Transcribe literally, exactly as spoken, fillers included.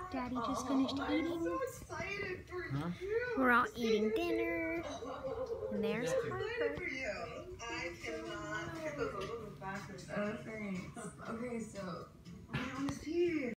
Daddy just finished eating. I'm so excited for Huh? you. We're all eating dinner. And there's Harper. For you. I cannot. Oh, thanks. Okay, so I want to see.